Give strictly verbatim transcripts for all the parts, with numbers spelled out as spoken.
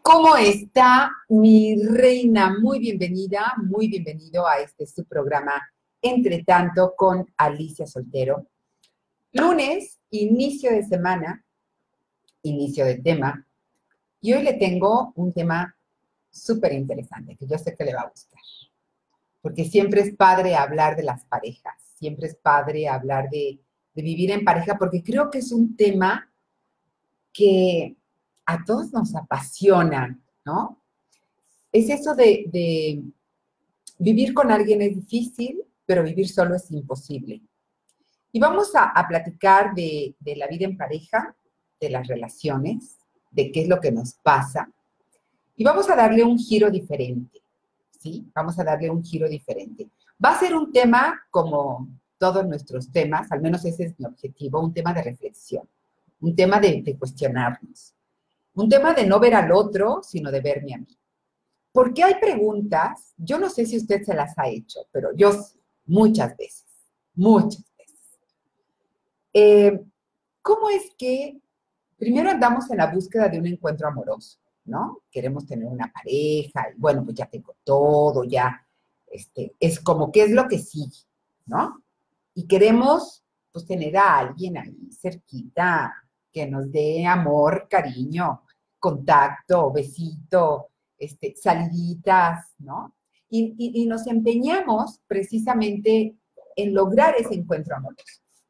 ¿Cómo está mi reina? Muy bienvenida, muy bienvenido a este su programa Entre Tanto con Alicia Soltero. Lunes, inicio de semana, inicio de tema, y hoy le tengo un tema súper interesante que yo sé que le va a gustar, porque siempre es padre hablar de las parejas, siempre es padre hablar de, de vivir en pareja, porque creo que es un tema que a todos nos apasiona, ¿no? Es eso de, de vivir con alguien es difícil, pero vivir solo es imposible. Y vamos a, a platicar de, de la vida en pareja, de las relaciones, de qué es lo que nos pasa. Y vamos a darle un giro diferente, ¿sí? Vamos a darle un giro diferente. Va a ser un tema como todos nuestros temas, al menos ese es mi objetivo, un tema de reflexión, un tema de, de cuestionarnos, un tema de no ver al otro, sino de verme a mí. Porque hay preguntas, yo no sé si usted se las ha hecho, pero yo muchas veces, muchas veces. Eh, ¿Cómo es que primero andamos en la búsqueda de un encuentro amoroso, ¿no? Queremos tener una pareja, y bueno, pues ya tengo todo, ya, este, es como qué es lo que sigue, ¿no? Y queremos, pues, tener a alguien ahí cerquita que nos dé amor, cariño, contacto, besito, este, saliditas, ¿no? Y, y, y nos empeñamos precisamente en lograr ese encuentro amoroso.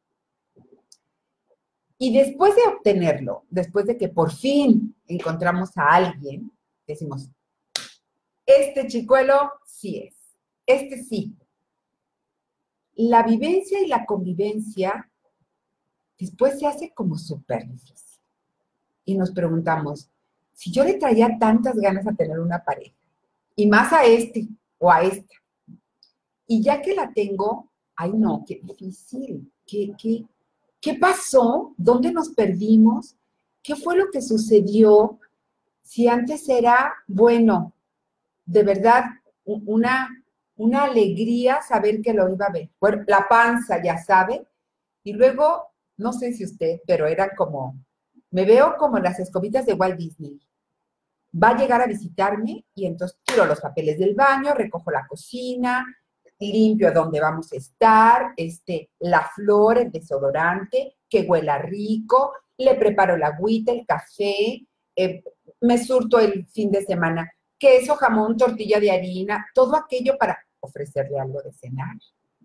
Y después de obtenerlo, después de que por fin encontramos a alguien, decimos, este chicuelo sí es, este sí. La vivencia y la convivencia después se hace como súper difícil. Y nos preguntamos, si yo le traía tantas ganas a tener una pareja, y más a este o a esta, y ya que la tengo, ay no, qué difícil, qué, qué, qué pasó, dónde nos perdimos, qué fue lo que sucedió, si antes era, bueno, de verdad, una, una alegría saber que lo iba a ver. Bueno, la panza, ya sabe, y luego, no sé si usted, pero eran como, me veo como las escobitas de Walt Disney. Va a llegar a visitarme y entonces tiro los papeles del baño, recojo la cocina, limpio donde vamos a estar, este, la flor, el desodorante, que huela rico, le preparo la agüita, el café, eh, me surto el fin de semana queso, jamón, tortilla de harina, todo aquello para ofrecerle algo de cenar.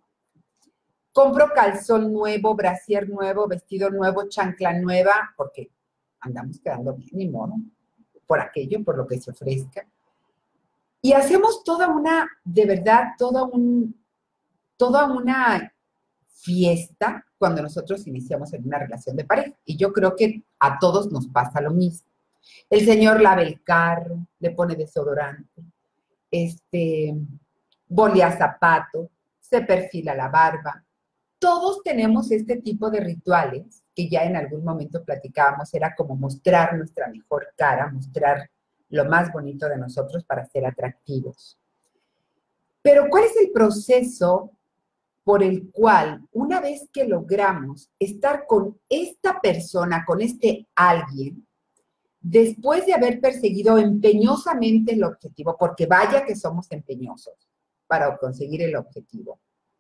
Compro calzón nuevo, brasier nuevo, vestido nuevo, chancla nueva, porque andamos quedando bien, ni modo, por aquello, por lo que se ofrezca. Y hacemos toda una, de verdad, toda, un, toda una fiesta cuando nosotros iniciamos en una relación de pareja. Y yo creo que a todos nos pasa lo mismo. El señor lava el carro, le pone desodorante, este, bolea zapato, se perfila la barba. Todos tenemos este tipo de rituales que ya en algún momento platicábamos, era como mostrar nuestra mejor cara, mostrar lo más bonito de nosotros para ser atractivos. Pero ¿cuál es el proceso por el cual una vez que logramos estar con esta persona, con este alguien, después de haber perseguido empeñosamente el objetivo, porque vaya que somos empeñosos para conseguir el objetivo,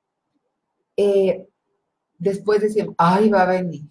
eh, después decimos, ay, va a venir.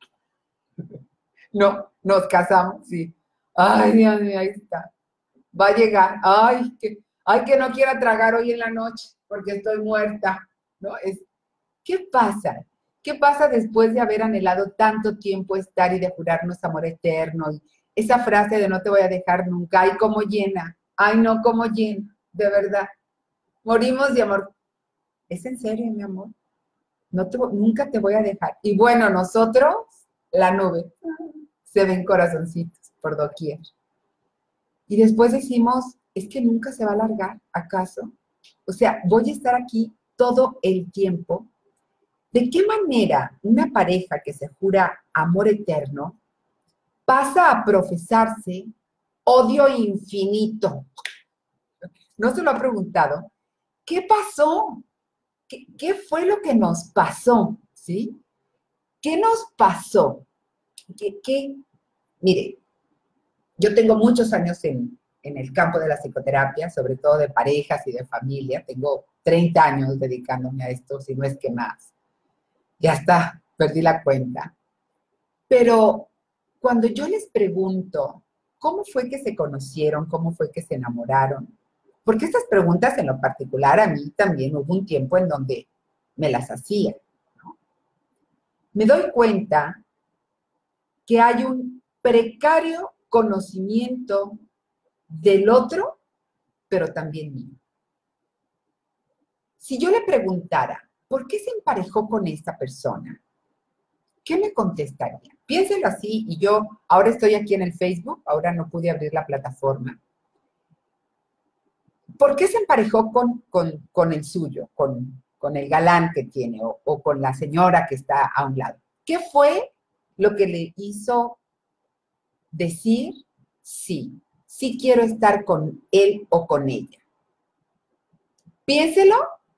No, nos casamos, sí. Ay, Dios mío, ahí está. Va a llegar. Ay, que, ay, que no quiera tragar hoy en la noche porque estoy muerta. ¿No? Es, ¿qué pasa? ¿Qué pasa después de haber anhelado tanto tiempo estar y de jurarnos amor eterno? Y esa frase de no te voy a dejar nunca. Ay, cómo llena. Ay, no, cómo llena. De verdad. Morimos de amor. ¿Es en serio, mi amor? No te, nunca te voy a dejar. Y bueno, nosotros, la nube, se ven corazoncitos por doquier. Y después decimos, es que nunca se va a alargar, ¿acaso? O sea, voy a estar aquí todo el tiempo. ¿De qué manera una pareja que se jura amor eterno pasa a profesarse odio infinito? ¿No se lo ha preguntado? ¿Qué pasó? ¿Qué, qué fue lo que nos pasó? ¿Sí? ¿Qué nos pasó? ¿Qué, qué? Mire, yo tengo muchos años en, en el campo de la psicoterapia, sobre todo de parejas y de familia. Tengo treinta años dedicándome a esto, si no es que más. Ya está, perdí la cuenta. Pero cuando yo les pregunto, ¿cómo fue que se conocieron? ¿Cómo fue que se enamoraron? Porque estas preguntas en lo particular a mí también hubo un tiempo en donde me las hacía, ¿no? Me doy cuenta que hay un precario conocimiento del otro, pero también mío. Si yo le preguntara, ¿por qué se emparejó con esta persona? ¿Qué me contestaría? Piénselo así, y yo ahora estoy aquí en el Facebook, ahora no pude abrir la plataforma. ¿Por qué se emparejó con, con, con el suyo, con, con el galán que tiene o, o con la señora que está a un lado? ¿Qué fue lo que le hizo decir sí, sí quiero estar con él o con ella? Piénselo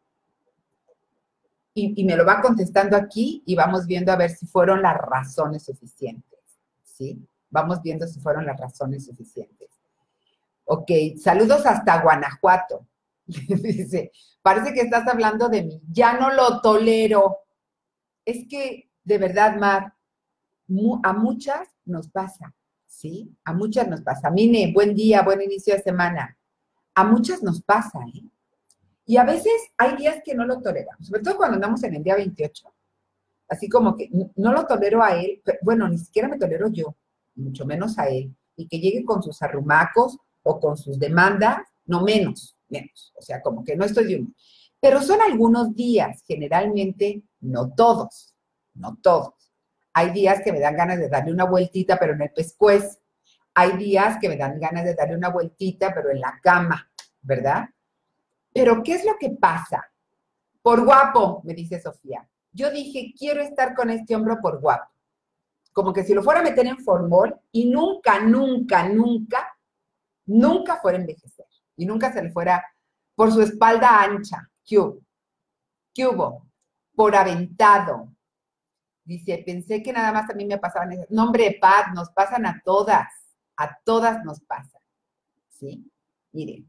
y, y me lo va contestando aquí y vamos viendo a ver si fueron las razones suficientes, ¿sí? Vamos viendo si fueron las razones suficientes. Ok, saludos hasta Guanajuato. Dice, parece que estás hablando de mí. Ya no lo tolero. Es que, de verdad, Mar, mu a muchas nos pasa, ¿sí? A muchas nos pasa. Mine, buen día, buen inicio de semana. A muchas nos pasa, ¿eh? Y a veces hay días que no lo toleramos, sobre todo cuando andamos en el día veintiocho. Así como que no lo tolero a él, pero, bueno, ni siquiera me tolero yo, mucho menos a él. Y que llegue con sus arrumacos o con sus demandas, no menos, menos. O sea, como que no estoy de un... Pero son algunos días, generalmente no todos, no todos. Hay días que me dan ganas de darle una vueltita, pero en el pescuezo. Hay días que me dan ganas de darle una vueltita, pero en la cama, ¿verdad? Pero ¿qué es lo que pasa? Por guapo, me dice Sofía. Yo dije, quiero estar con este hombre por guapo. Como que si lo fuera a meter en formol y nunca, nunca, nunca, nunca fuera a envejecer. Y nunca se le fuera por su espalda ancha. ¿Qué hubo? ¿Qué hubo? Por aventado. Dice, pensé que nada más a mí me pasaban esas. No, hombre, Pat, nos pasan a todas. A todas nos pasan. ¿Sí? Miren.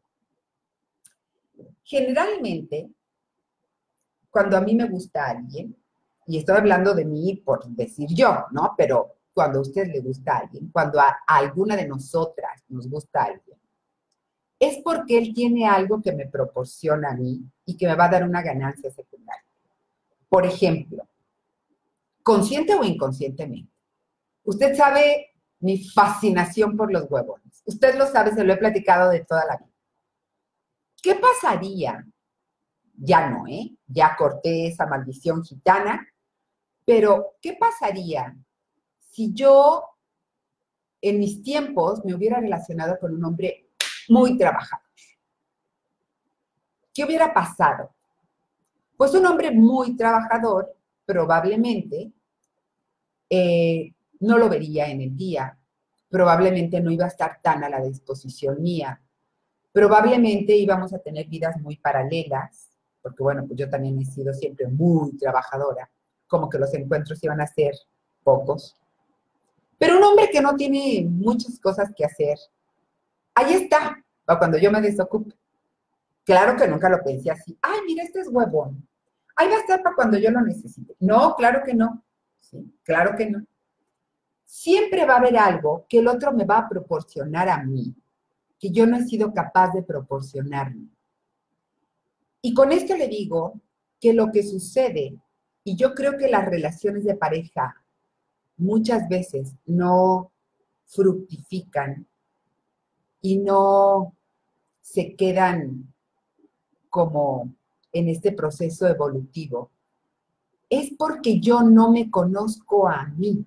Generalmente, cuando a mí me gusta alguien, y estoy hablando de mí por decir yo, ¿no? Pero cuando a usted le gusta a alguien, cuando a, a alguna de nosotras nos gusta a alguien, es porque él tiene algo que me proporciona a mí y que me va a dar una ganancia secundaria. Por ejemplo, consciente o inconscientemente, usted sabe mi fascinación por los huevones. Usted lo sabe, se lo he platicado de toda la vida. ¿Qué pasaría? Ya no, ¿eh? Ya corté esa maldición gitana, pero ¿qué pasaría si yo en mis tiempos me hubiera relacionado con un hombre muy trabajador? ¿Qué hubiera pasado? Pues un hombre muy trabajador probablemente eh, no lo vería en el día, probablemente no iba a estar tan a la disposición mía, probablemente íbamos a tener vidas muy paralelas, porque bueno, pues yo también he sido siempre muy trabajadora, como que los encuentros iban a ser pocos. Pero un hombre que no tiene muchas cosas que hacer, ahí está, para cuando yo me desocupe. Claro que nunca lo pensé así. Ay, mira, este es huevón. Ahí va a estar para cuando yo lo necesite. No, claro que no. ¿Sí? Claro que no. Siempre va a haber algo que el otro me va a proporcionar a mí, que yo no he sido capaz de proporcionarme. Y con esto le digo que lo que sucede, y yo creo que las relaciones de pareja muchas veces no fructifican y no se quedan como en este proceso evolutivo, es porque yo no me conozco a mí.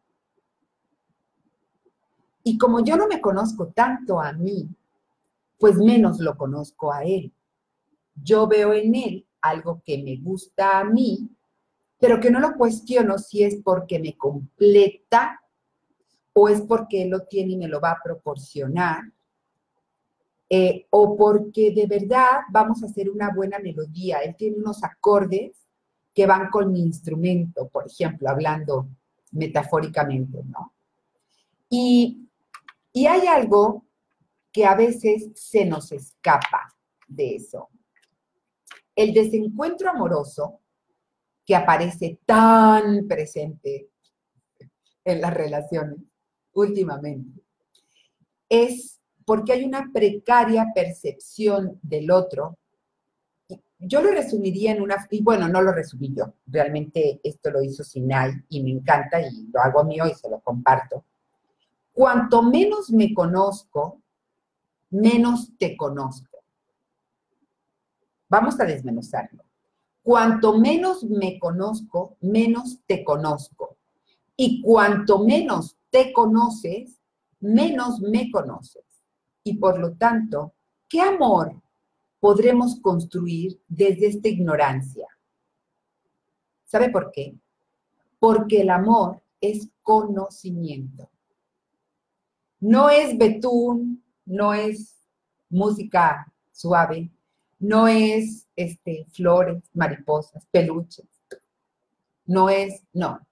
Y como yo no me conozco tanto a mí, pues menos lo conozco a él. Yo veo en él algo que me gusta a mí, pero que no lo cuestiono si es porque me completa o es porque él lo tiene y me lo va a proporcionar, eh, o porque de verdad vamos a hacer una buena melodía. Él tiene unos acordes que van con mi instrumento, por ejemplo, hablando metafóricamente, ¿no? Y, Y hay algo que a veces se nos escapa de eso. El desencuentro amoroso que aparece tan presente en las relaciones últimamente es porque hay una precaria percepción del otro. Yo lo resumiría en una, y bueno, no lo resumí yo, realmente esto lo hizo Sinai y me encanta y lo hago mío y se lo comparto. Cuanto menos me conozco, menos te conozco. Vamos a desmenuzarlo. Cuanto menos me conozco, menos te conozco. Y cuanto menos te conoces, menos me conoces. Y por lo tanto, ¿qué amor podremos construir desde esta ignorancia? ¿Sabe por qué? Porque el amor es conocimiento. No es betún, no es música suave, no es este, flores, mariposas, peluches. No es, no.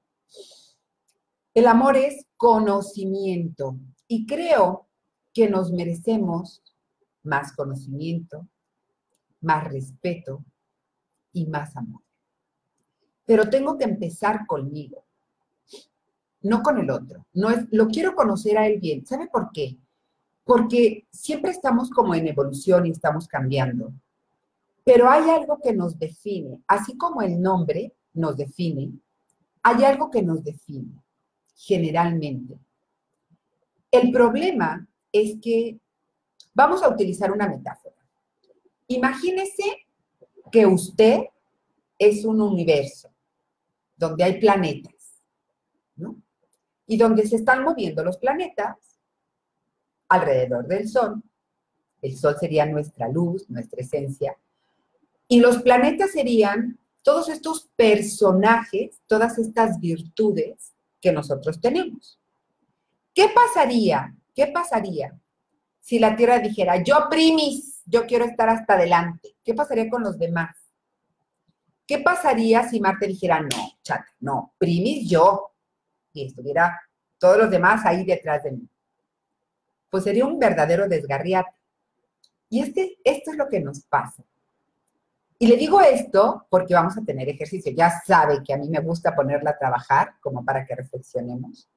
El amor es conocimiento y creo que nos merecemos más conocimiento, más respeto y más amor. Pero tengo que empezar conmigo, no con el otro. No es, lo quiero conocer a él bien. ¿Sabe por qué? Porque siempre estamos como en evolución y estamos cambiando. Pero hay algo que nos define, así como el nombre nos define, hay algo que nos define, generalmente. El problema es que vamos a utilizar una metáfora. Imagínese que usted es un universo donde hay planetas, ¿no? Y donde se están moviendo los planetas alrededor del Sol. El Sol sería nuestra luz, nuestra esencia. Y los planetas serían todos estos personajes, todas estas virtudes que nosotros tenemos. ¿Qué pasaría? ¿Qué pasaría si la Tierra dijera, yo primis, yo quiero estar hasta adelante? ¿Qué pasaría con los demás? ¿Qué pasaría si Marte dijera, no, chata, no, primis yo, y estuviera todos los demás ahí detrás de mí? Pues sería un verdadero desgarriate. Y este, esto es lo que nos pasa. Y le digo esto porque vamos a tener ejercicio. Ya sabe que a mí me gusta ponerla a trabajar, como para que reflexionemos.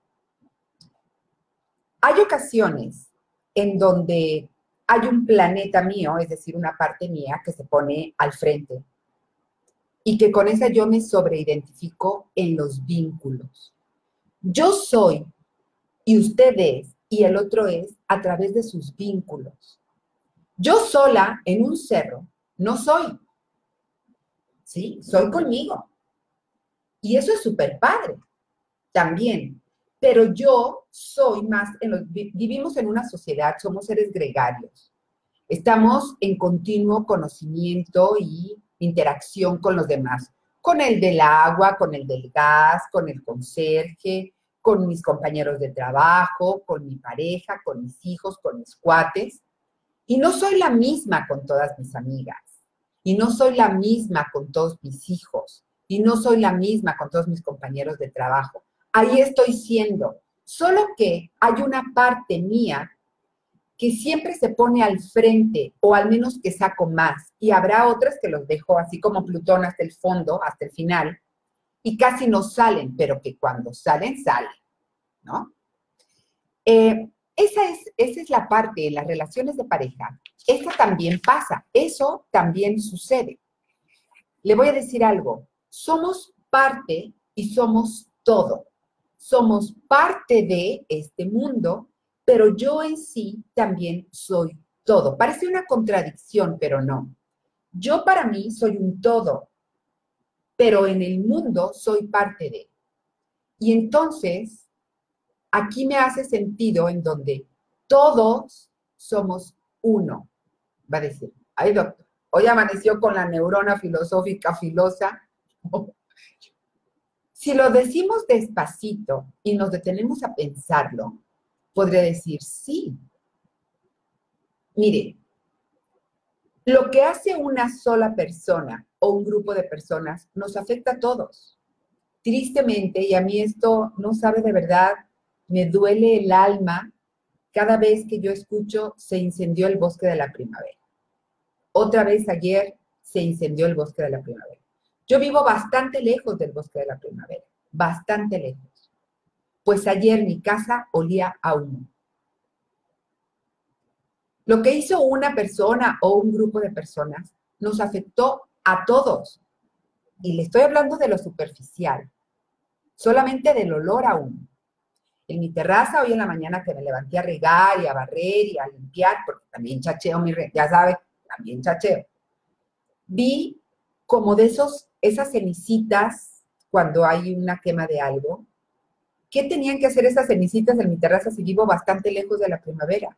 Hay ocasiones en donde hay un planeta mío, es decir, una parte mía que se pone al frente y que con esa yo me sobreidentifico en los vínculos. Yo soy y usted es y el otro es a través de sus vínculos. Yo sola en un cerro no soy, ¿sí? Soy conmigo. Y eso es súper padre también. Pero yo soy más, en los, vivimos en una sociedad, somos seres gregarios. Estamos en continuo conocimiento y interacción con los demás. Con el del agua, con el del gas, con el conserje, con mis compañeros de trabajo, con mi pareja, con mis hijos, con mis cuates. Y no soy la misma con todas mis amigas. Y no soy la misma con todos mis hijos. Y no soy la misma con todos mis compañeros de trabajo. Ahí estoy siendo. Solo que hay una parte mía que siempre se pone al frente, o al menos que saco más. Y habrá otras que los dejo así como Plutón hasta el fondo, hasta el final, y casi no salen, pero que cuando salen, salen, ¿no? Eh, esa, es, esa es la parte en las relaciones de pareja. Esta también pasa, eso también sucede. Le voy a decir algo, somos parte y somos todo. Somos parte de este mundo, pero yo en sí también soy todo. Parece una contradicción, pero no. Yo para mí soy un todo, pero en el mundo soy parte de. Y entonces, aquí me hace sentido en donde todos somos uno. Va a decir, ay doctor, hoy amaneció con la neurona filosófica filosa. Si lo decimos despacito y nos detenemos a pensarlo, podría decir sí. Mire, lo que hace una sola persona o un grupo de personas nos afecta a todos. Tristemente, y a mí esto no sabe de verdad, me duele el alma cada vez que yo escucho se incendió el bosque de la primavera. Otra vez ayer se incendió el bosque de la primavera. Yo vivo bastante lejos del bosque de la primavera, bastante lejos. Pues ayer mi casa olía a humo. Lo que hizo una persona o un grupo de personas nos afectó a todos. Y le estoy hablando de lo superficial, solamente del olor a humo. En mi terraza, hoy en la mañana que me levanté a regar y a barrer y a limpiar, porque también chacheo, mi re, ya sabe, también chacheo, vi como de esos, esas cenicitas cuando hay una quema de algo. ¿Qué tenían que hacer esas cenicitas en mi terraza si vivo bastante lejos de la primavera?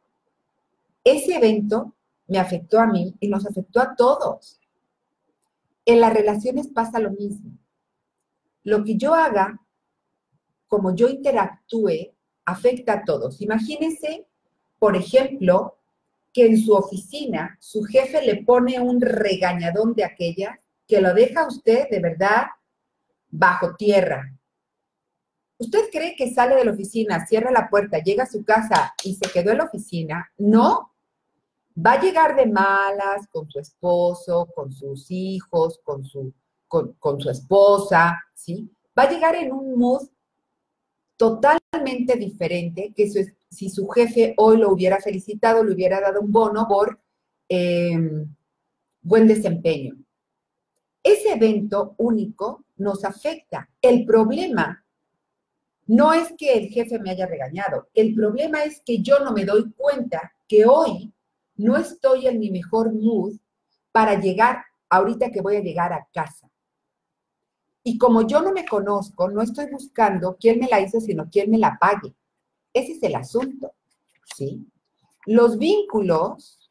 Ese evento me afectó a mí y nos afectó a todos. En las relaciones pasa lo mismo. Lo que yo haga, como yo interactúe, afecta a todos. Imagínense, por ejemplo, que en su oficina su jefe le pone un regañadón de aquella que lo deja a usted de verdad bajo tierra. ¿Usted cree que sale de la oficina, cierra la puerta, llega a su casa y se quedó en la oficina? No. Va a llegar de malas con su esposo, con sus hijos, con su, con, con su esposa, ¿sí? Va a llegar en un mood totalmente diferente que su, si su jefe hoy lo hubiera felicitado, le hubiera dado un bono por eh, buen desempeño. Ese evento único nos afecta. El problema no es que el jefe me haya regañado, el problema es que yo no me doy cuenta que hoy no estoy en mi mejor mood para llegar, ahorita que voy a llegar a casa. Y como yo no me conozco, no estoy buscando quién me la hizo, sino quién me la pague. Ese es el asunto, ¿sí? Los vínculos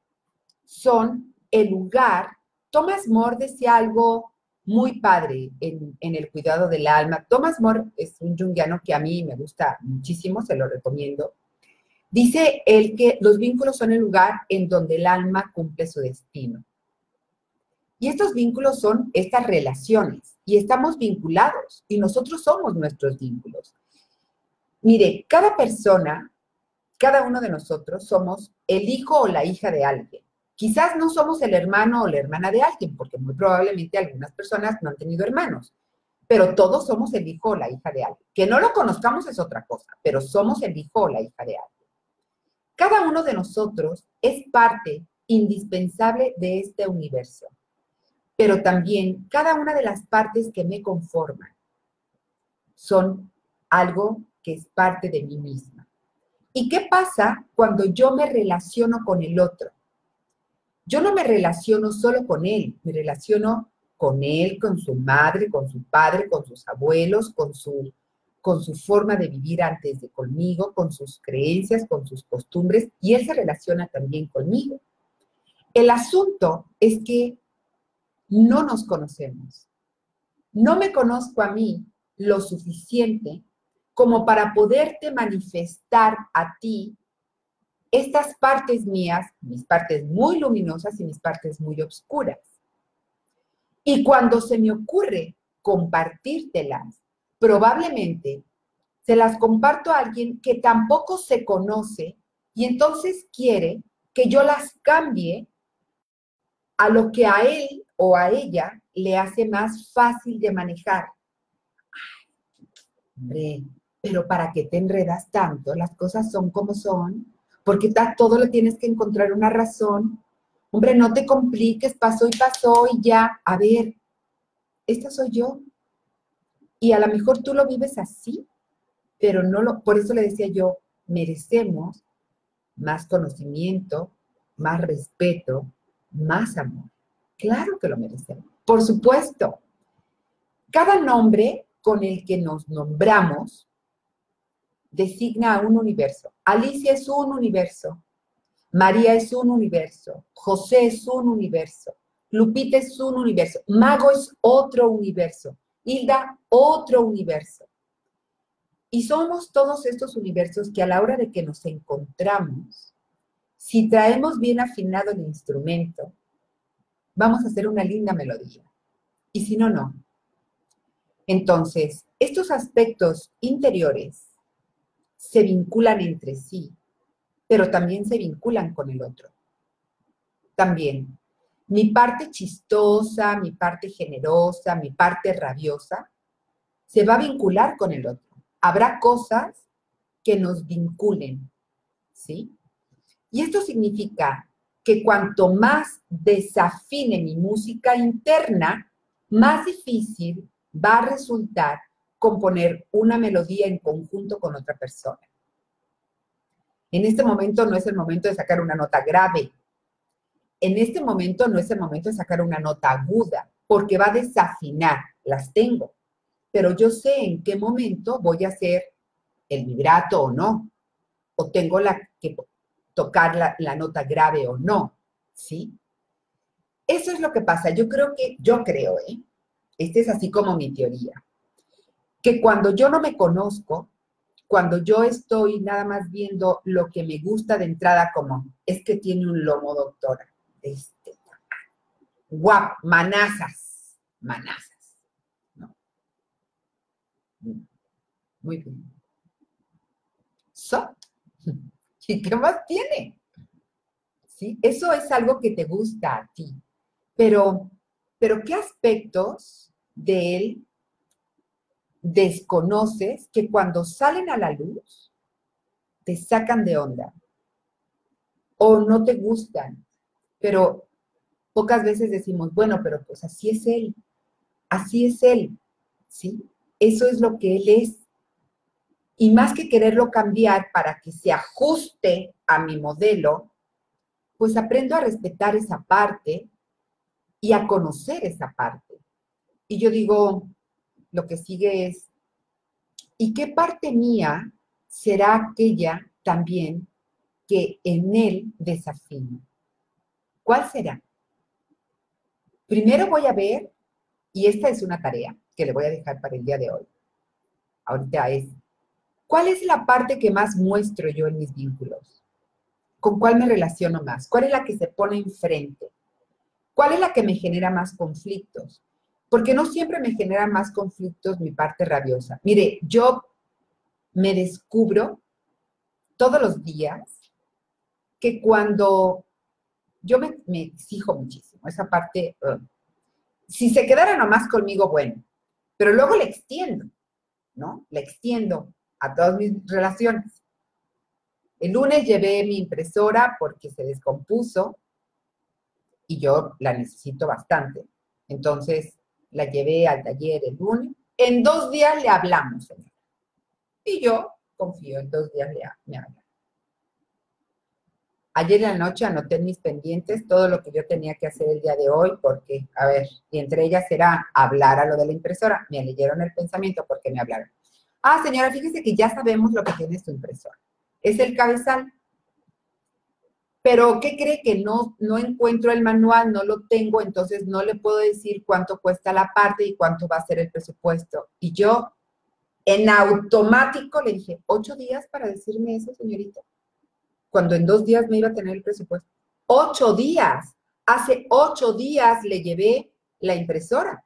son el lugar. Thomas More decía algo muy padre en, en el cuidado del alma. Thomas More es un junguiano que a mí me gusta muchísimo, se lo recomiendo. Dice él que los vínculos son el lugar en donde el alma cumple su destino. Y estos vínculos son estas relaciones, y estamos vinculados, y nosotros somos nuestros vínculos. Mire, cada persona, cada uno de nosotros somos el hijo o la hija de alguien. Quizás no somos el hermano o la hermana de alguien, porque muy probablemente algunas personas no han tenido hermanos, pero todos somos el hijo o la hija de alguien. Que no lo conozcamos es otra cosa, pero somos el hijo o la hija de alguien. Cada uno de nosotros es parte indispensable de este universo, pero también cada una de las partes que me conforman son algo que es parte de mí misma. ¿Y qué pasa cuando yo me relaciono con el otro? Yo no me relaciono solo con él, me relaciono con él, con su madre, con su padre, con sus abuelos, con su, con su forma de vivir antes de conmigo, con sus creencias, con sus costumbres, y él se relaciona también conmigo. El asunto es que no nos conocemos. No me conozco a mí lo suficiente como para poderte manifestar a ti estas partes mías, mis partes muy luminosas y mis partes muy oscuras. Y cuando se me ocurre compartírtelas, probablemente se las comparto a alguien que tampoco se conoce y entonces quiere que yo las cambie a lo que a él o a ella le hace más fácil de manejar. Ay, hombre, pero ¿para qué te enredas tanto? Las cosas son como son. Porque todo le tienes que encontrar una razón. Hombre, no te compliques, pasó y pasó y ya. A ver, esta soy yo. Y a lo mejor tú lo vives así, pero no lo, por eso le decía yo, merecemos más conocimiento, más respeto, más amor. Claro que lo merecemos, por supuesto. Cada nombre con el que nos nombramos designa a un universo. Alicia es un universo. María es un universo. José es un universo. Lupita es un universo. Mago es otro universo. Hilda, otro universo. Y somos todos estos universos que a la hora de que nos encontramos, si traemos bien afinado el instrumento, vamos a hacer una linda melodía. Y si no, no. Entonces, estos aspectos interiores se vinculan entre sí pero también se vinculan con el otro. También, mi parte chistosa, mi parte generosa, mi parte rabiosa, se va a vincular con el otro. Habrá cosas que nos vinculen, ¿sí? Y esto significa que cuanto más desafine mi música interna, más difícil va a resultar componer una melodía en conjunto con otra persona. En este momento no es el momento de sacar una nota grave. En este momento no es el momento de sacar una nota aguda, porque va a desafinar. Las tengo, pero yo sé en qué momento voy a hacer el vibrato o no, o tengo la que tocar la, la nota grave o no, ¿sí? Eso es lo que pasa. Yo creo que, yo creo, ¿eh? Esta es así como mi teoría, que cuando yo no me conozco, cuando yo estoy nada más viendo lo que me gusta de entrada, como, es que tiene un lomo, doctora, este, guap, manazas, manazas, ¿no? Muy bien. So, ¿y qué más tiene? ¿Sí? Eso es algo que te gusta a ti. Pero, pero ¿qué aspectos de él desconoces que cuando salen a la luz te sacan de onda? O no te gustan, pero pocas veces decimos, bueno, pero pues así es él, así es él, ¿sí? Eso es lo que él es. Y más que quererlo cambiar para que se ajuste a mi modelo, pues aprendo a respetar esa parte y a conocer esa parte. Y yo digo, lo que sigue es, ¿y qué parte mía será aquella también que en él desafíe? ¿Cuál será? Primero voy a ver, y esta es una tarea que le voy a dejar para el día de hoy. Ahorita es, ¿cuál es la parte que más muestro yo en mis vínculos? ¿Con cuál me relaciono más? ¿Cuál es la que se pone enfrente? ¿Cuál es la que me genera más conflictos? Porque no siempre me genera más conflictos mi parte rabiosa. Mire, yo me descubro todos los días que cuando yo me, me exijo muchísimo, esa parte, uh, si se quedara nomás conmigo, bueno, pero luego le extiendo, ¿no? Le extiendo a todas mis relaciones. El lunes llevé mi impresora porque se descompuso y yo la necesito bastante. Entonces, la llevé al taller el lunes. En dos días le hablamos, señora. Y yo confío, en dos días le, me habla. Ayer en la noche anoté en mis pendientes todo lo que yo tenía que hacer el día de hoy, porque, a ver, y entre ellas era hablar a lo de la impresora. Me leyeron el pensamiento porque me hablaron. Ah, señora, fíjese que ya sabemos lo que tiene su impresora. Es el cabezal. Pero, ¿qué cree? Que no, no encuentro el manual, no lo tengo, entonces no le puedo decir cuánto cuesta la parte y cuánto va a ser el presupuesto. Y yo, en automático, le dije, ¿ocho días para decirme eso, señorita? Cuando en dos días me iba a tener el presupuesto. ¡Ocho días! Hace ocho días le llevé la impresora.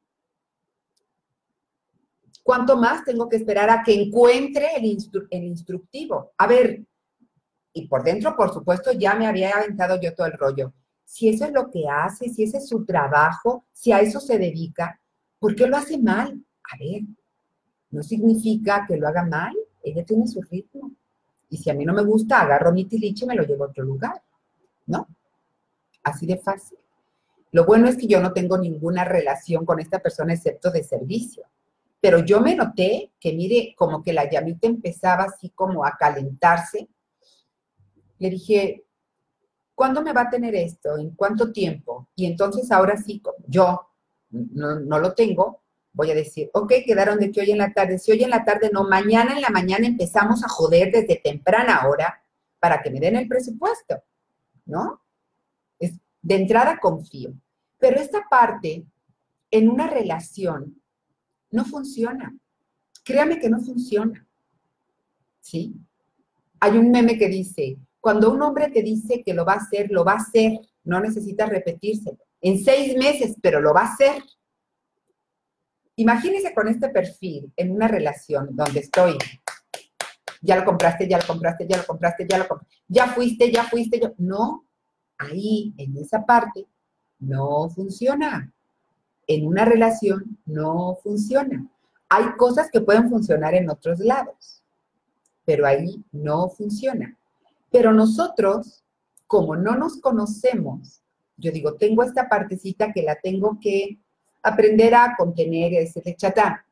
¿Cuánto más tengo que esperar a que encuentre el, instru el instructivo? A ver, y por dentro, por supuesto, ya me había aventado yo todo el rollo. Si eso es lo que hace, si ese es su trabajo, si a eso se dedica, ¿por qué lo hace mal? A ver, no significa que lo haga mal, ella tiene su ritmo. Y si a mí no me gusta, agarro mi tiliche y me lo llevo a otro lugar, ¿no? Así de fácil. Lo bueno es que yo no tengo ninguna relación con esta persona excepto de servicio. Pero yo me noté que, mire, como que la llamita empezaba así como a calentarse. Le dije, ¿cuándo me va a tener esto? ¿En cuánto tiempo? Y entonces ahora sí, como yo no, no lo tengo, voy a decir, ok, quedaron de que hoy en la tarde. Si hoy en la tarde no, mañana en la mañana empezamos a joder desde temprana hora para que me den el presupuesto, ¿no? Es, de entrada confío. Pero esta parte, en una relación, no funciona. Créame que no funciona, ¿sí? Hay un meme que dice, cuando un hombre te dice que lo va a hacer, lo va a hacer. No necesitas repetírselo. En seis meses, pero lo va a hacer. Imagínese con este perfil en una relación donde estoy ya lo compraste, ya lo compraste, ya lo compraste, ya lo compraste, ya fuiste, ya fuiste, ya... No, ahí, en esa parte, no funciona. En una relación no funciona. Hay cosas que pueden funcionar en otros lados, pero ahí no funciona. Pero nosotros, como no nos conocemos, yo digo, tengo esta partecita que la tengo que aprender a contener, es decirle, chata,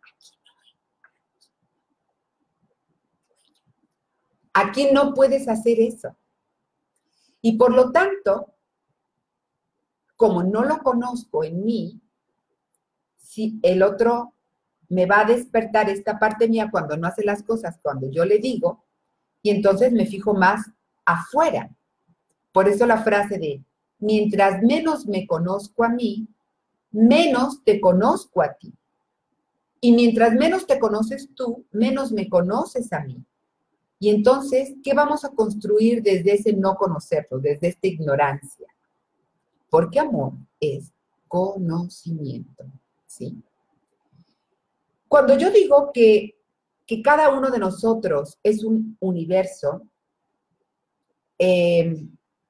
aquí no puedes hacer eso. Y por lo tanto, como no lo conozco en mí, si el otro me va a despertar esta parte mía cuando no hace las cosas, cuando yo le digo, y entonces me fijo más afuera. Por eso la frase de, mientras menos me conozco a mí, menos te conozco a ti. Y mientras menos te conoces tú, menos me conoces a mí. Y entonces, ¿qué vamos a construir desde ese no conocerlo, desde esta ignorancia? Porque amor es conocimiento, ¿sí? Cuando yo digo que, que cada uno de nosotros es un universo, eh,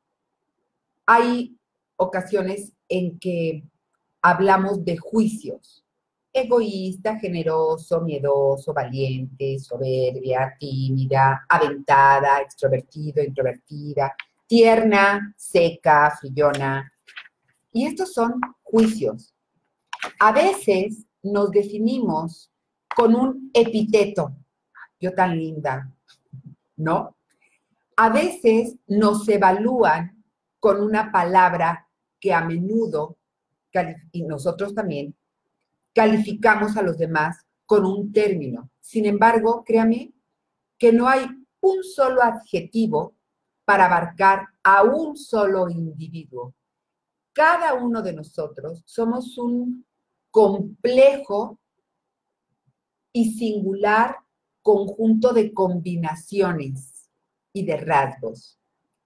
hay ocasiones en que hablamos de juicios. Egoísta, generoso, miedoso, valiente, soberbia, tímida, aventada, extrovertido, introvertida, tierna, seca, frillona. Y estos son juicios. A veces nos definimos con un epíteto. Yo tan linda, ¿no? A veces nos evalúan con una palabra que a menudo, y nosotros también, calificamos a los demás con un término. Sin embargo, créame que no hay un solo adjetivo para abarcar a un solo individuo. Cada uno de nosotros somos un complejo y singular conjunto de combinaciones y de rasgos.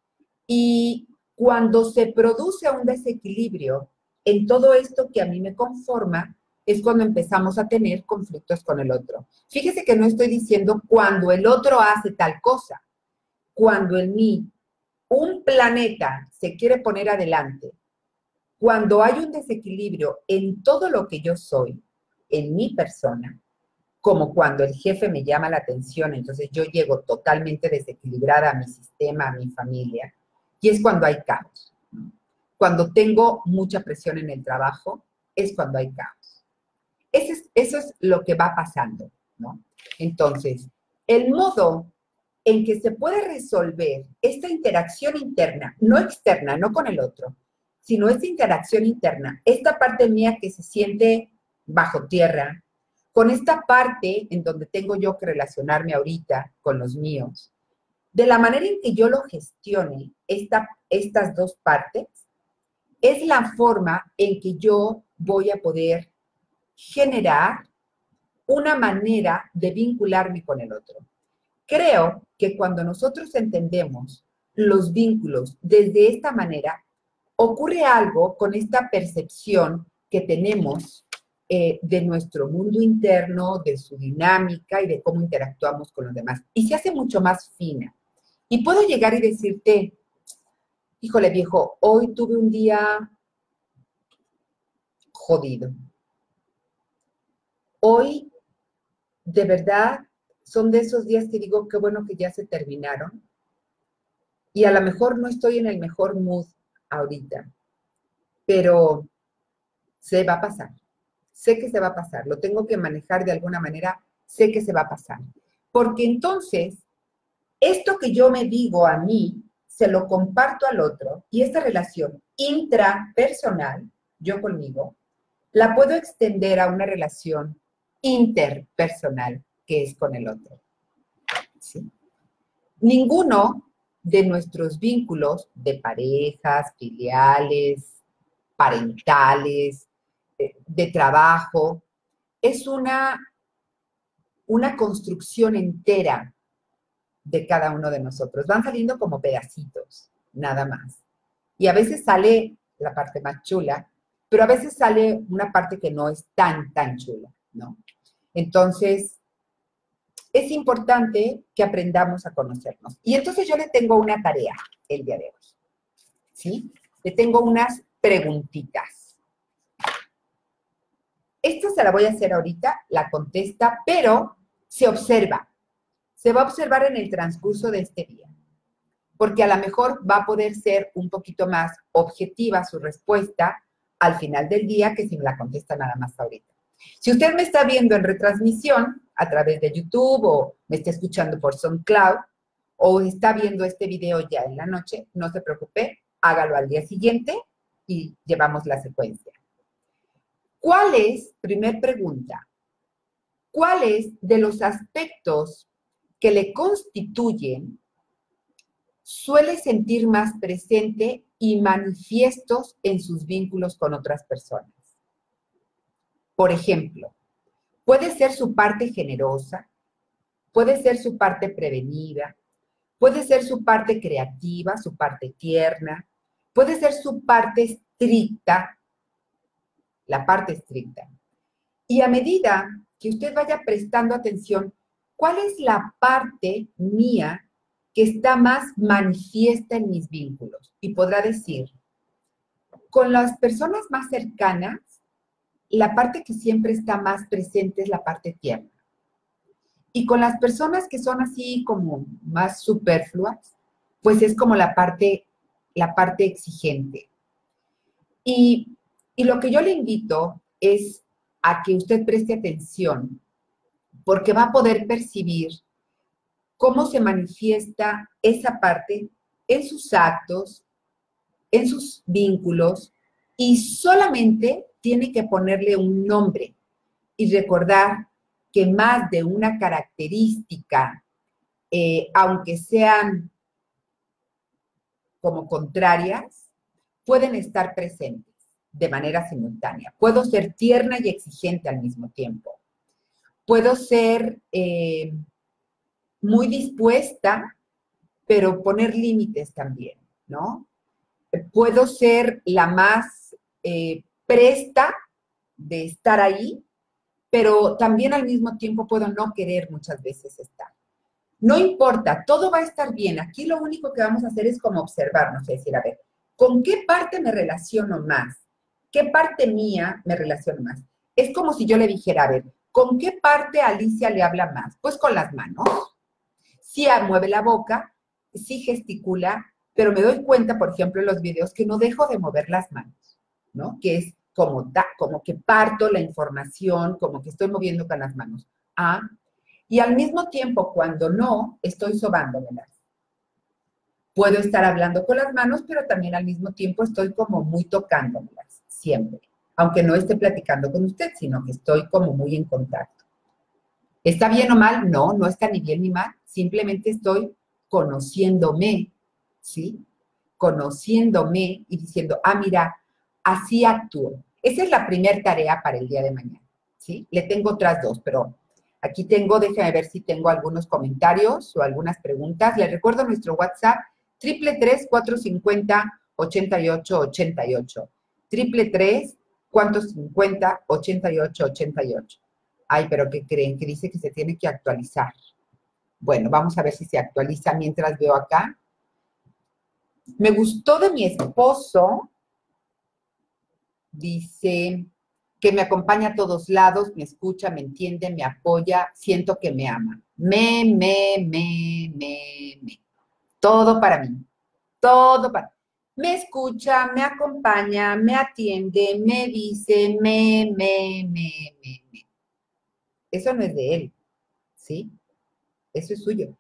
Y cuando se produce un desequilibrio en todo esto que a mí me conforma, es cuando empezamos a tener conflictos con el otro. Fíjese que no estoy diciendo cuando el otro hace tal cosa. Cuando en mí un planeta se quiere poner adelante, cuando hay un desequilibrio en todo lo que yo soy, en mi persona, como cuando el jefe me llama la atención, entonces yo llego totalmente desequilibrada a mi sistema, a mi familia, y es cuando hay caos. Cuando tengo mucha presión en el trabajo, es cuando hay caos. Eso es, eso es lo que va pasando, ¿no? Entonces, el modo en que se puede resolver esta interacción interna, no externa, no con el otro, sino esta interacción interna, esta parte mía que se siente bajo tierra, con esta parte en donde tengo yo que relacionarme ahorita con los míos, de la manera en que yo lo gestione, esta, estas dos partes, es la forma en que yo voy a poder generar una manera de vincularme con el otro. Creo que cuando nosotros entendemos los vínculos desde esta manera, ocurre algo con esta percepción que tenemos eh, de nuestro mundo interno, de su dinámica y de cómo interactuamos con los demás. Y se hace mucho más fina. Y puedo llegar y decirte, híjole viejo, hoy tuve un día jodido. Hoy, de verdad, son de esos días que digo, qué bueno que ya se terminaron. Y a lo mejor no estoy en el mejor mood ahorita, pero se va a pasar. Sé que se va a pasar. Lo tengo que manejar de alguna manera. Sé que se va a pasar. Porque entonces, esto que yo me digo a mí, se lo comparto al otro y esta relación intrapersonal, yo conmigo, la puedo extender a una relación interpersonal que es con el otro. ¿Sí? Ninguno de nuestros vínculos de parejas, filiales, parentales, de, de trabajo, es una, una construcción entera de cada uno de nosotros. Van saliendo como pedacitos, nada más. Y a veces sale la parte más chula, pero a veces sale una parte que no es tan, tan chula, ¿no? Entonces, es importante que aprendamos a conocernos. Y entonces yo le tengo una tarea el día de hoy, ¿sí? Le tengo unas preguntitas. Esta se la voy a hacer ahorita, la contesta, pero se observa. Se va a observar en el transcurso de este día, porque a lo mejor va a poder ser un poquito más objetiva su respuesta al final del día que si me la contesta nada más ahorita. Si usted me está viendo en retransmisión a través de YouTube o me está escuchando por SoundCloud o está viendo este video ya en la noche, no se preocupe, hágalo al día siguiente y llevamos la secuencia. ¿Cuál es, primer pregunta, cuáles de los aspectos que le constituyen suele sentir más presente y manifiestos en sus vínculos con otras personas? Por ejemplo, puede ser su parte generosa, puede ser su parte prevenida, puede ser su parte creativa, su parte tierna, puede ser su parte estricta, la parte estricta. Y a medida que usted vaya prestando atención, ¿cuál es la parte mía que está más manifiesta en mis vínculos? Y podrá decir, con las personas más cercanas, la parte que siempre está más presente es la parte tierna. Y con las personas que son así como más superfluas, pues es como la parte, la parte exigente. Y, y lo que yo le invito es a que usted preste atención, porque va a poder percibir cómo se manifiesta esa parte en sus actos, en sus vínculos, y solamente tiene que ponerle un nombre y recordar que más de una característica, eh, aunque sean como contrarias, pueden estar presentes de manera simultánea. Puedo ser tierna y exigente al mismo tiempo. Puedo ser eh, muy dispuesta, pero poner límites también, ¿no? Puedo ser la más eh, presta de estar ahí, pero también al mismo tiempo puedo no querer muchas veces estar. No importa, todo va a estar bien. Aquí lo único que vamos a hacer es como observarnos, es decir, a ver, ¿con qué parte me relaciono más? ¿Qué parte mía me relaciono más? Es como si yo le dijera, a ver, ¿con qué parte a Alicia le habla más? Pues con las manos. Sí mueve la boca, sí gesticula, pero me doy cuenta, por ejemplo, en los videos que no dejo de mover las manos, ¿no? Que es como, da, como que parto la información, como que estoy moviendo con las manos. Ah, y al mismo tiempo, cuando no, estoy sobándomelas. Puedo estar hablando con las manos, pero también al mismo tiempo estoy como muy tocándomelas, siempre. Aunque no esté platicando con usted, sino que estoy como muy en contacto. ¿Está bien o mal? No, no está ni bien ni mal. Simplemente estoy conociéndome, ¿sí? Conociéndome y diciendo, ah, mira, así actúo. Esa es la primera tarea para el día de mañana, ¿sí? Le tengo otras dos, pero aquí tengo, déjame ver si tengo algunos comentarios o algunas preguntas. Les recuerdo nuestro WhatsApp, triple tres, cuatro cincuenta, ochenta y ocho, ochenta y ocho. Triple tres, cuatro cincuenta, ochenta y ocho, ochenta y ocho. Ay, pero ¿qué creen? Que dice que se tiene que actualizar. Bueno, vamos a ver si se actualiza mientras veo acá. Me gustó de mi esposo. Dice que me acompaña a todos lados, me escucha, me entiende, me apoya, siento que me ama. Me, me, me, me, me. Todo para mí. Todo para mí. Me escucha, me acompaña, me atiende, me dice, me, me, me, me, me. Eso no es de él, ¿sí? Eso es suyo.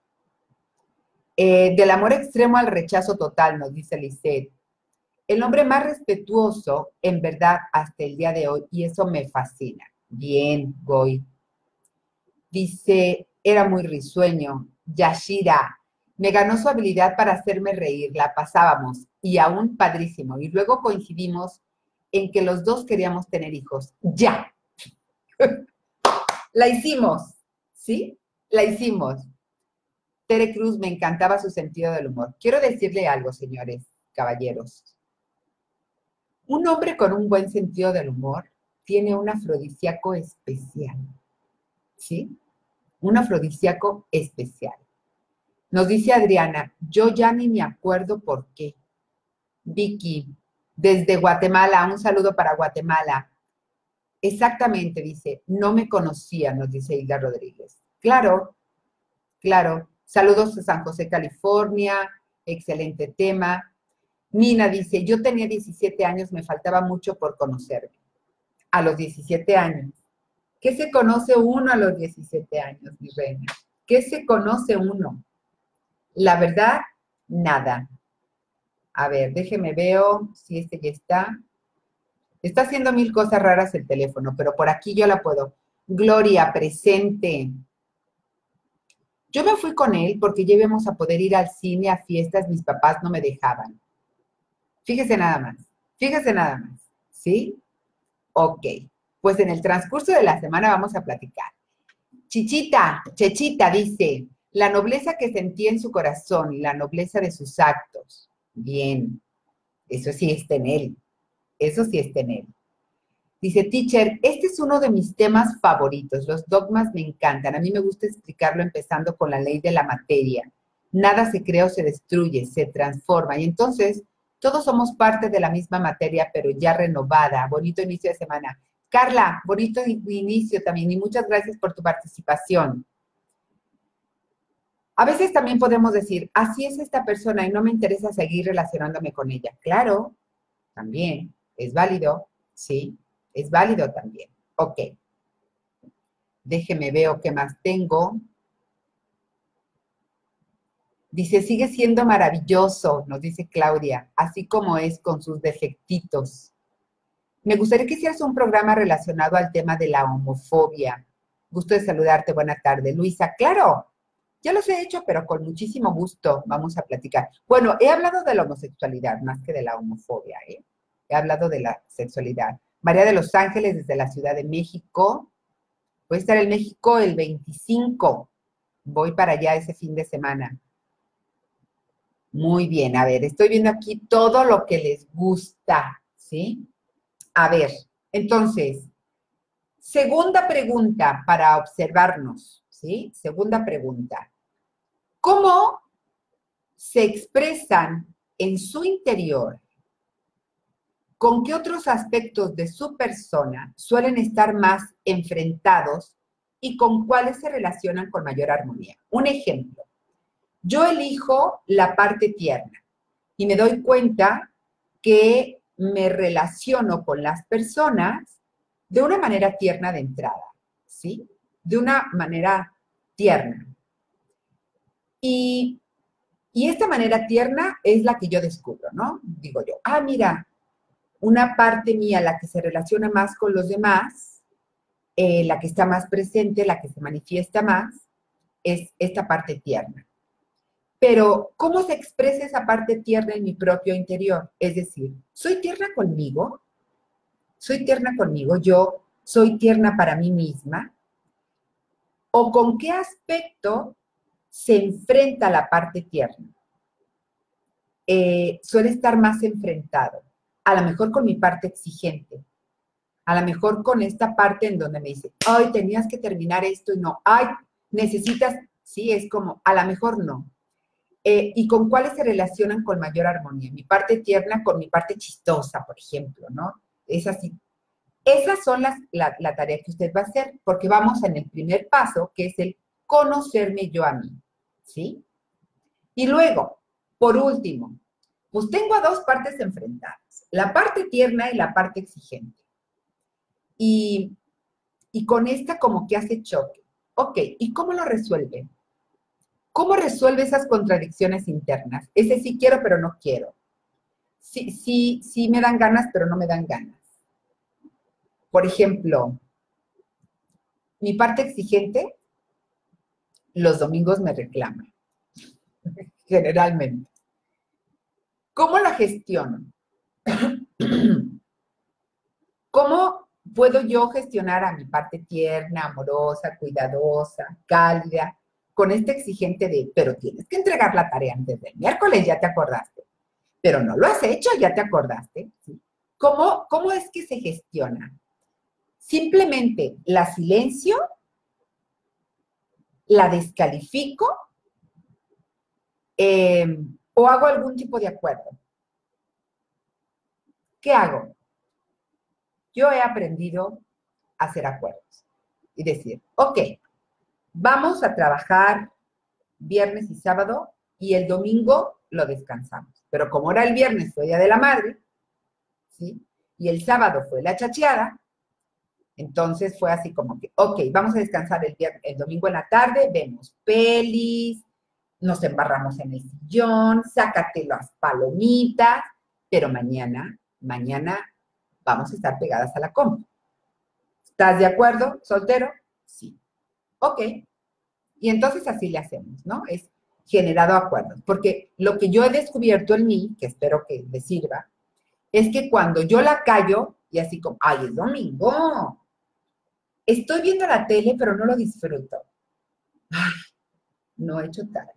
Eh, del amor extremo al rechazo total, nos dice Lisette. El hombre más respetuoso, en verdad, hasta el día de hoy, y eso me fascina. Bien, Goy. Dice, era muy risueño. Yashira, me ganó su habilidad para hacerme reír, la pasábamos, y aún padrísimo. Y luego coincidimos en que los dos queríamos tener hijos. ¡Ya! La hicimos, ¿sí? La hicimos. Tere Cruz, me encantaba su sentido del humor. Quiero decirle algo, señores, caballeros. Un hombre con un buen sentido del humor tiene un afrodisíaco especial, ¿sí? un afrodisíaco especial. Nos dice Adriana, yo ya ni me acuerdo por qué. Vicky, desde Guatemala, un saludo para Guatemala. Exactamente, dice, no me conocía, nos dice Hilda Rodríguez. Claro, claro. Saludos a San José, California. Excelente tema. Nina dice, yo tenía diecisiete años, me faltaba mucho por conocerme. A los diecisiete años. ¿Qué se conoce uno a los diecisiete años, mi reina? ¿Qué se conoce uno? La verdad, nada. A ver, déjeme veo si este ya está. Está haciendo mil cosas raras el teléfono, pero por aquí yo la puedo. Gloria, presente. Yo me fui con él porque ya íbamos a poder ir al cine, a fiestas, mis papás no me dejaban. Fíjese nada más, fíjese nada más, ¿sí? Ok, pues en el transcurso de la semana vamos a platicar. Chichita, Chechita dice, la nobleza que sentía en su corazón y la nobleza de sus actos. Bien, eso sí está en él, eso sí está en él. Dice, teacher, este es uno de mis temas favoritos. Los dogmas me encantan. A mí me gusta explicarlo empezando con la ley de la materia. Nada se crea o se destruye, se transforma. Y entonces, todos somos parte de la misma materia, pero ya renovada. Bonito inicio de semana. Carla, bonito inicio también. Y muchas gracias por tu participación. A veces también podemos decir, así es esta persona y no me interesa seguir relacionándome con ella. Claro, también es válido, sí. Es válido también. Ok. Déjeme veo qué más tengo. Dice, sigue siendo maravilloso, nos dice Claudia, así como es con sus defectitos. Me gustaría que hicieras un programa relacionado al tema de la homofobia. Gusto de saludarte, buena tarde. Luisa, claro, ya los he hecho, pero con muchísimo gusto vamos a platicar. Bueno, he hablado de la homosexualidad más que de la homofobia, ¿eh? He hablado de la sexualidad. María de Los Ángeles, desde la Ciudad de México. Voy a estar en México el veinticinco. Voy para allá ese fin de semana. Muy bien, a ver, estoy viendo aquí todo lo que les gusta, ¿sí? A ver, entonces, segunda pregunta para observarnos, ¿sí? Segunda pregunta. ¿Cómo se expresan en su interior? ¿Con qué otros aspectos de su persona suelen estar más enfrentados y con cuáles se relacionan con mayor armonía? Un ejemplo, yo elijo la parte tierna y me doy cuenta que me relaciono con las personas de una manera tierna de entrada, ¿sí? De una manera tierna. Y, y esta manera tierna es la que yo descubro, ¿no? Digo yo, ah, mira, una parte mía, la que se relaciona más con los demás, eh, la que está más presente, la que se manifiesta más, es esta parte tierna. Pero, ¿cómo se expresa esa parte tierna en mi propio interior? Es decir, ¿soy tierna conmigo? ¿Soy tierna conmigo? ¿Yo soy tierna para mí misma? ¿O con qué aspecto se enfrenta la parte tierna? Eh, suele estar más enfrentado. A lo mejor con mi parte exigente, a lo mejor con esta parte en donde me dice, ay, tenías que terminar esto y no, ay, necesitas, sí, es como, a lo mejor no. Eh, ¿Y con cuáles se relacionan con mayor armonía? Mi parte tierna con mi parte chistosa, por ejemplo, ¿no? Es así. Esas son las, la, la tarea que usted va a hacer, porque vamos en el primer paso, que es el conocerme yo a mí, ¿sí? Y luego, por último, pues tengo a dos partes enfrentadas, la parte tierna y la parte exigente. Y, y con esta como que hace choque. Ok, ¿y cómo lo resuelve? ¿Cómo resuelve esas contradicciones internas? Ese sí quiero, pero no quiero. Sí, sí, sí me dan ganas, pero no me dan ganas. Por ejemplo, mi parte exigente, los domingos me reclama, generalmente. ¿Cómo la gestiono? ¿Cómo puedo yo gestionar a mi parte tierna, amorosa, cuidadosa, cálida, con este exigente de, pero tienes que entregar la tarea antes del miércoles, ya te acordaste, pero no lo has hecho, ya te acordaste? ¿Sí? ¿Cómo, cómo es que se gestiona? Simplemente la silencio ¿La descalifico? Eh, ¿O hago algún tipo de acuerdo? ¿Qué hago? Yo he aprendido a hacer acuerdos y decir, ok, vamos a trabajar viernes y sábado y el domingo lo descansamos. Pero como era el viernes, fue Día de la Madre, ¿sí? Y el sábado fue la chacheada, entonces fue así como que, ok, vamos a descansar el, viernes, el domingo en la tarde, vemos pelis, nos embarramos en el sillón, sácate las palomitas, pero mañana, mañana vamos a estar pegadas a la compu. ¿Estás de acuerdo, soltero? Sí. Ok. Y entonces así le hacemos, ¿no? Es generado acuerdos. Porque lo que yo he descubierto en mí, que espero que le sirva, es que cuando yo la callo, y así como, ay, es domingo, estoy viendo la tele, pero no lo disfruto. Ay, no he hecho tal.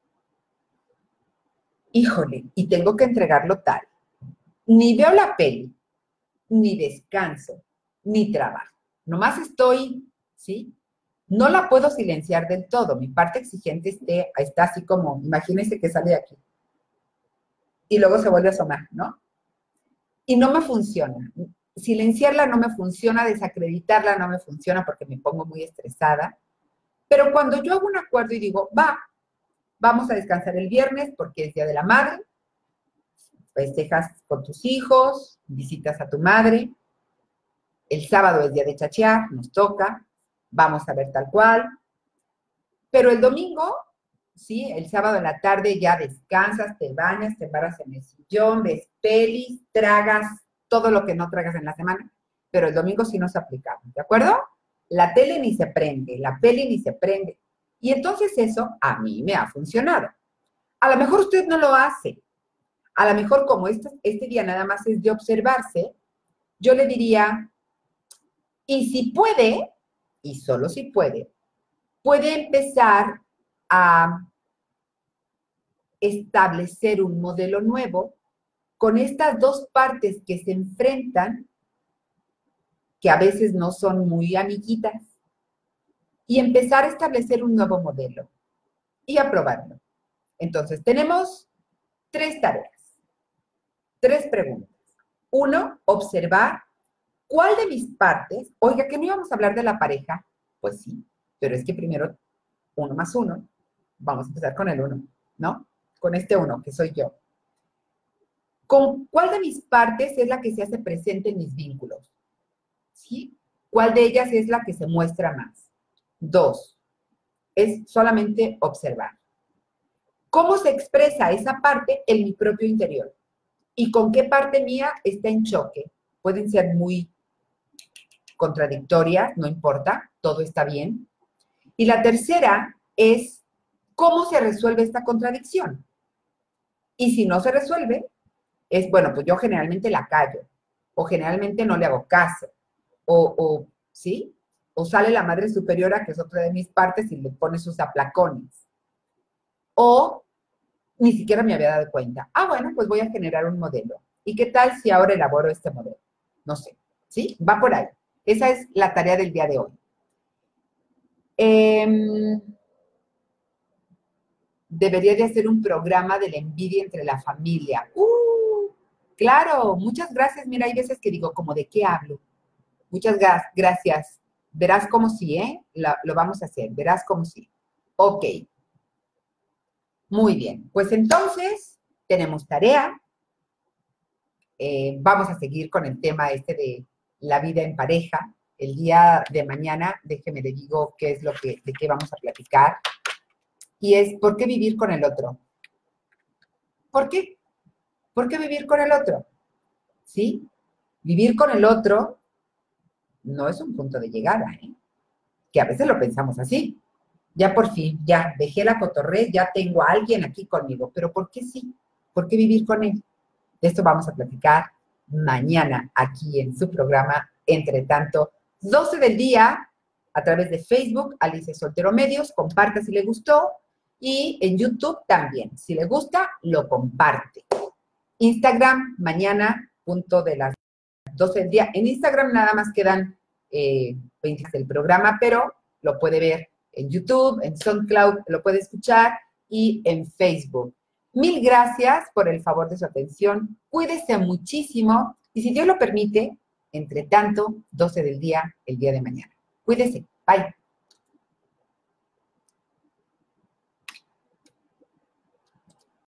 Híjole, y tengo que entregarlo tal. Ni veo la peli, ni descanso, ni trabajo. Nomás estoy, ¿sí? No la puedo silenciar del todo. Mi parte exigente esté, está así como, imagínense que sale de aquí. Y luego se vuelve a asomar, ¿no? Y no me funciona. Silenciarla no me funciona, desacreditarla no me funciona porque me pongo muy estresada. Pero cuando yo hago un acuerdo y digo, va, vamos a descansar el viernes porque es Día de la Madre, festejas con tus hijos, visitas a tu madre, el sábado es día de chachear, nos toca, vamos a ver tal cual, pero el domingo, ¿sí? El sábado en la tarde ya descansas, te bañas, te paras en el sillón, ves pelis, tragas todo lo que no tragas en la semana, pero el domingo sí nos aplicamos, ¿de acuerdo? La tele ni se prende, la peli ni se prende. Y entonces eso a mí me ha funcionado. A lo mejor usted no lo hace. A lo mejor como este, este día nada más es de observarse, yo le diría, y si puede, y solo si puede, puede empezar a establecer un modelo nuevo con estas dos partes que se enfrentan, que a veces no son muy amiguitas, y empezar a establecer un nuevo modelo y aprobarlo. Entonces, tenemos tres tareas, tres preguntas. Uno, observar cuál de mis partes, oiga, que no íbamos a hablar de la pareja, pues sí, pero es que primero uno más uno, vamos a empezar con el uno, ¿no? Con este uno, que soy yo. ¿Con cuál de mis partes es la que se hace presente en mis vínculos? ¿Sí? ¿Cuál de ellas es la que se muestra más? Dos, es solamente observar. ¿Cómo se expresa esa parte en mi propio interior? ¿Y con qué parte mía está en choque? Pueden ser muy contradictorias, no importa, todo está bien. Y la tercera es cómo se resuelve esta contradicción. Y si no se resuelve, es, bueno, pues yo generalmente la callo, o generalmente no le hago caso, o, o ¿sí? O sale la madre superiora, que es otra de mis partes, y le pone sus aplacones. O ni siquiera me había dado cuenta. Ah, bueno, pues voy a generar un modelo. ¿Y qué tal si ahora elaboro este modelo? No sé, ¿sí? Va por ahí. Esa es la tarea del día de hoy. Eh, debería de hacer un programa de la envidia entre la familia. ¡Uh! Claro, muchas gracias. Mira, hay veces que digo, ¿como de qué hablo? Muchas gracias. Verás como sí, ¿eh? Lo, lo vamos a hacer. Verás como sí. Ok. Muy bien. Pues entonces, tenemos tarea. Eh, vamos a seguir con el tema este de la vida en pareja. El día de mañana, déjeme le digo qué es lo que, de qué vamos a platicar. Y es, ¿por qué vivir con el otro? ¿Por qué? ¿Por qué vivir con el otro? ¿Sí? Vivir con el otro no es un punto de llegada, ¿eh? Que a veces lo pensamos así. Ya por fin, ya dejé la cotorré, ya tengo a alguien aquí conmigo. Pero ¿por qué sí? ¿Por qué vivir con él? De esto vamos a platicar mañana aquí en su programa, Entre Tanto, doce del día, a través de Facebook, Alicia Soltero Medios. Comparta si le gustó. Y en YouTube también. Si le gusta, lo comparte. Instagram, mañana, punto de las doce del día. En Instagram nada más quedan eh, veinte del programa, pero lo puede ver en YouTube, en SoundCloud, lo puede escuchar, y en Facebook. Mil gracias por el favor de su atención. Cuídese muchísimo y si Dios lo permite, entre tanto, doce del día, el día de mañana. Cuídese. Bye.